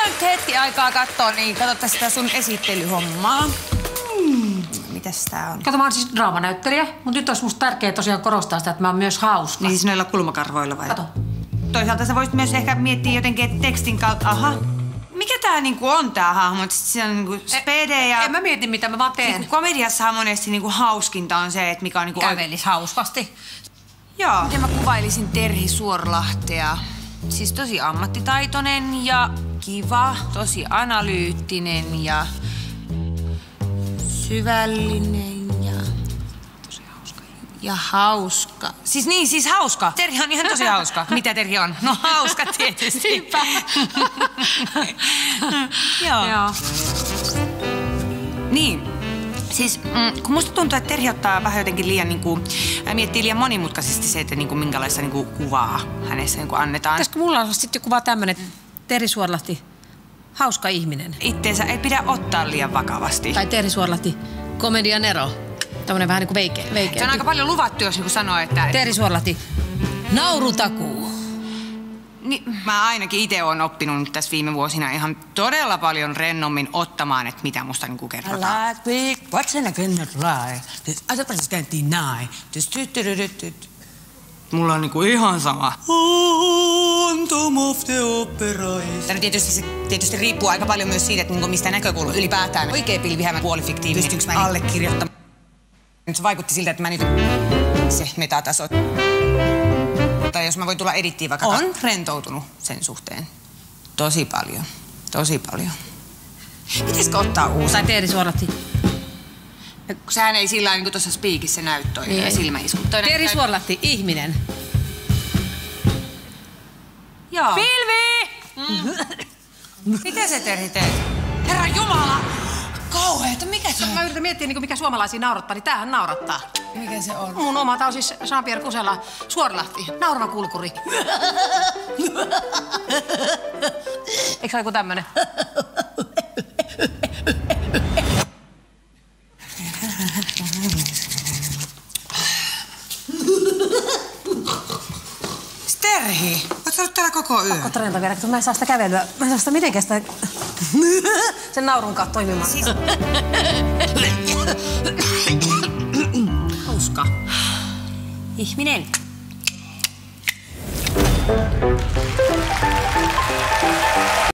nyt hetki aikaa katsoa, niin katsotaan sitä sun esittelyhommaa. Mitäs tää on? Kato, mä oon siis draamanäyttelijä, mutta nyt olisi musta tärkeää tosiaan korostaa sitä, että mä oon myös hauska. Niin siis noilla kulmakarvoilla vai? Kato. Toisaalta sä voisit myös ehkä miettiä jotenkin, että tekstin kautta, aha. Mikä tää niinku on tää hahmo? Se on niinku spede ja... En mä mieti, mitä mä vaan teen. Niinku komediassahan monesti niinku hauskinta on se, että mikä on niinku... Kävelis hauskasti. Joo. Miten mä kuvailisin Terhi Suorlahtea? Siis tosi ammattitaitoinen ja kiva, tosi analyyttinen ja syvällinen ja tosi hauska. Ja hauska. Siis hauska. Terhi on ihan tosi hauska. Mitä Terhi on? No hauska tietysti. Niinpä. Joo. Niin. Siis kun musta tuntuu, että Terhi ottaa vähän jotenkin liian miettii liian monimutkaisesti se, että minkälaista kuvaa hänessä annetaan. Pitäisikö mulla olla sitten joku vaan tämmönen Terhi Suorlahti, hauska ihminen? Itteensä ei pidä ottaa liian vakavasti. Tai Terhi Suorlahti, komedian ero. Tämmönen vähän veikeä. Se on aika paljon luvattu, jos sanoo, että... Terhi Suorlahti, naurutakuu. Niin, mä ainakin itse oon oppinut tässä viime vuosina ihan todella paljon rennommin ottamaan, että mitä musta kerrotaan. Mulla on ihan sama. Tämä tietysti riippuu aika paljon myös siitä, että mistä näkökulmasta ylipäätään oikea pilvihämä puolifiktiivinen. Pystynkö mä allekirjoittamaan? Nyt se vaikutti siltä, että mä nyt se metataso. Tai jos mä voin tulla edittiin vaikka... On rentoutunut sen suhteen. Tosi paljon. Tosi paljon. Pitäisikö ottaa uusi? Tai Terhi Suorlahti. Sehän ei sillä lailla tuossa spiikissä näy toi silmäisku. Terhi Suorlahti, ihminen. Joo. Pilvi! Mitä se Terhi teet? Herra Jumala! Kauheeta, mikä se on? Mä yritän miettiä, mikä suomalaisia naurattaa, niin tämähän naurattaa. Mikä se on? Mun oma, tää on siis Jean-Pierre Kusela, Suorlahti, naurava kulkuri. Eikö se ole joku tämmönen? Terhi, oot sä ollut täällä koko yön? Pakko treenata vielä, kun mä en saa sitä kävelyä. Mä en saa sitä mitenkään sitä... sen naurun kanssa toimimaan. Siis... Hauska. Ihminen.